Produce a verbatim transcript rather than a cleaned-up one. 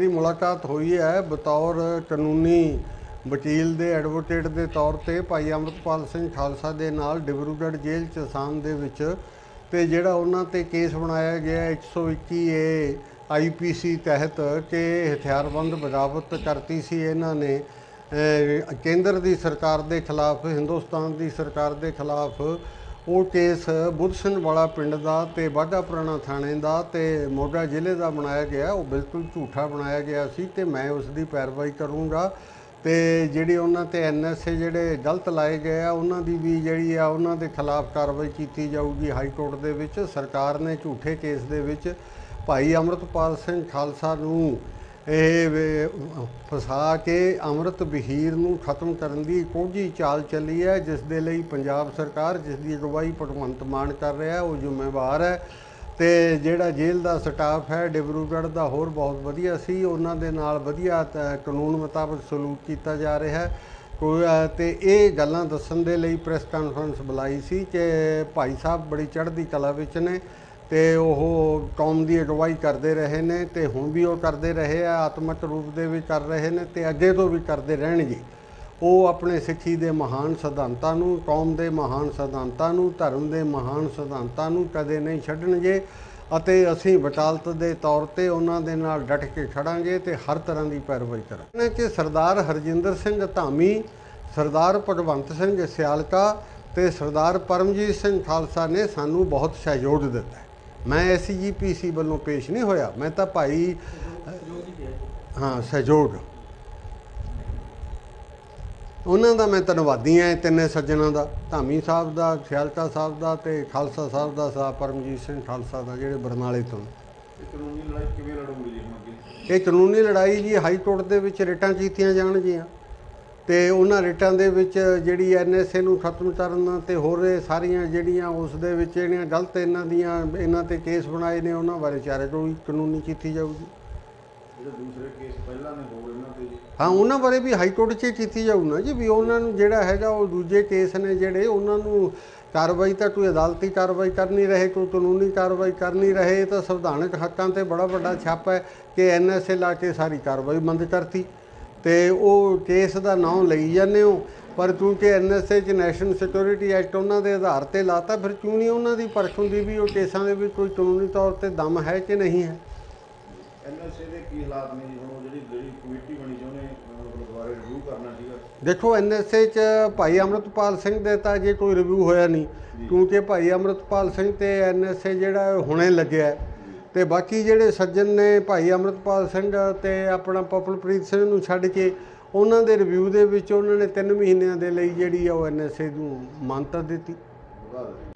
मेरी मुलाकात हुई है बतौर कानूनी वकील दे एडवोकेट के तौर पर भाई अमृतपाल सिंह खालसा के नाल डिब्रूगढ़ जेल च आसाम दे विच ते जिहड़ा उन्हां ते केस बनाया गया एक सौ इक्की ए आई पी सी तहत कि हथियारबंद बगावत करती सी इन्हां ने केंद्र की सरकार के खिलाफ हिंदुस्तान की सरकार के खिलाफ वो केस बुद्ध सिंह वाला पिंड का तो बाघा पुराना थाने का तो मोगा जिले का बनाया गया वो बिल्कुल झूठा बनाया गया सी ते मैं उसकी पैरवाई करूँगा तो जी उन्होंने एन एस ए जोड़े गलत लाए गए उन्होंने भी जी आ उन्होंने खिलाफ कार्रवाई की जाऊगी हाई कोर्ट दे विच। सरकार ने झूठे केस दे विच भाई अमृतपाल सिंह खालसा नूं ਇਹ ਫਸਾ ਕੇ ਅੰਮ੍ਰਿਤ ਵਹੀਰ ਨੂੰ ਖਤਮ ਕਰਨ ਦੀ ਕੋਝੀ ਚਾਲ ਚੱਲੀ ਹੈ, ਜਿਸ ਦੇ ਲਈ ਪੰਜਾਬ ਸਰਕਾਰ ਜਿਸ ਦੀ ਅਗਵਾਈ ਭਗਵੰਤ ਮਾਨ ਕਰ ਰਿਹਾ ਉਹ ਜ਼ਿੰਮੇਵਾਰ ਹੈ। ਤੇ ਜਿਹੜਾ ਜੇਲ੍ਹ ਦਾ ਸਟਾਫ ਹੈ ਡਿਬਰੂਗੜ੍ਹ ਦਾ ਹੋਰ ਬਹੁਤ ਵਧੀਆ ਸੀ, ਉਹਨਾਂ ਦੇ ਨਾਲ ਵਧੀਆ ਕਾਨੂੰਨ ਮੁਤਾਬਕ ਸਲੂਕ ਕੀਤਾ ਜਾ ਰਿਹਾ ਕੋਈ ਤੇ ਇਹ ਗੱਲਾਂ ਦੱਸਣ ਦੇ ਲਈ ਪ੍ਰੈਸ ਕਾਨਫਰੰਸ ਬੁਲਾਈ ਸੀ ਕਿ ਭਾਈ ਸਾਹਿਬ ਬੜੀ ਚੜ੍ਹਦੀ ਕਲਾ ਵਿੱਚ ਨੇ ਤੇ ਉਹ ਕੌਮ ਦੀ ਅਗਵਾਈ ਕਰਦੇ ਰਹੇ ਨੇ ਤੇ ਹੁਣ ਵੀ ਉਹ ਕਰਦੇ ਰਹੇ ਆ, ਆਤਮਕ ਰੂਪ ਦੇ ਵੀ ਕਰ ਰਹੇ ਨੇ ਤੇ ਅੱਗੇ ਤੋਂ ਵੀ ਕਰਦੇ ਰਹਿਣਗੇ। ਉਹ ਆਪਣੇ ਸਿੱਖੀ ਦੇ ਮਹਾਨ ਸਿਧਾਂਤਾਂ ਨੂੰ, ਕੌਮ ਦੇ ਮਹਾਨ ਸਿਧਾਂਤਾਂ ਨੂੰ, ਧਰਮ ਦੇ ਮਹਾਨ ਸਿਧਾਂਤਾਂ ਨੂੰ ਕਦੇ ਨਹੀਂ ਛੱਡਣਗੇ ਅਤੇ ਅਸੀਂ ਵਕਾਲਤ ਦੇ ਤੌਰ ਤੇ ਉਹਨਾਂ ਦੇ ਨਾਲ ਡਟ ਕੇ ਖੜਾਂਗੇ ਤੇ ਹਰ ਤਰ੍ਹਾਂ ਦੀ ਪੈਰਵਾਈ ਕਰਾਂਗੇ। ਕਿ ਸਰਦਾਰ ਹਰਜਿੰਦਰ ਸਿੰਘ ਧਾਮੀ, ਸਰਦਾਰ ਭਗਵੰਤ ਸਿੰਘ ਸਿਆਲਕਾ ਤੇ ਸਰਦਾਰ ਪਰਮਜੀਤ ਸਿੰਘ ਖਾਲਸਾ ਨੇ ਸਾਨੂੰ ਬਹੁਤ ਸਹਿਯੋਗ ਦਿੱਤਾ। मैं एस जी पी सी वालों पेश नहीं होया, मैं तो भाई हाँ सहयोग उन्हों का मैं धन्नवादी हाँ तिने सज्जनों का, धामी साहब का, सियालका साहब का तो खालसा साहब का, साहब परमजीत सिंह खालसा का जोड़े बरनाले तो। ये कानूनी लड़ाई जी हाई कोर्ट के विच रिटां कीतियां जाणगियां तो उन्होंने रिटां दे विच जिहड़ी एन एस ए नूं खत्म करना तो होर सारियां जिहड़ियां उस दे विच जिहड़ियां गलत इन्हां दियां इन्हां ते केस बनाए ने उन्हां बारे चारे कोई कानूनी कीती जाऊगी। दूसरे केस पहला ने होर इन्हां ते हाँ उन्हां बारे भी हाई कोर्ट च कीती जाऊ ना जी, भी उन्हां नूं जिहड़ा हैगा वो दूजे केस ने जिहड़े उन्हां नूं कार्रवाई तो कोई अदालती कार्रवाई कर नहीं रहे, कोई कानूनी कार्रवाई कर नहीं रहे, तो संविधानक हकों से बड़ा बड़ा छाप है कि एन एस ए ला के सारी कार्रवाई बंद करती तो वो केस का नाम लई जाने हो, पर क्योंकि एन एस ए च नैशनल सिक्योरिटी एक्ट उन्होंने आधार पर लाता, फिर क्यों नहीं उन्होंने परख होंगी भी वो केसा के भी कोई कानूनी तौर पर दम है कि नहीं है। देखो एन एस ए च भाई अमृतपाल सिंह दे तां जे कोई रिव्यू होया नहीं, क्योंकि भाई अमृतपाल सिंह ते एन एस ए जिहड़ा हुणे लग्या है तो बाकी जिहड़े सज्जन ने भाई अमृतपाल सिंह ते अपना पपलप्रीत सिंह नूं छड्ड के उन्हां दे रिव्यू दे विच उन्हां ने तीन महीनों के लिए जिहड़ी आ एन एस ए नूं मानता दित्ती।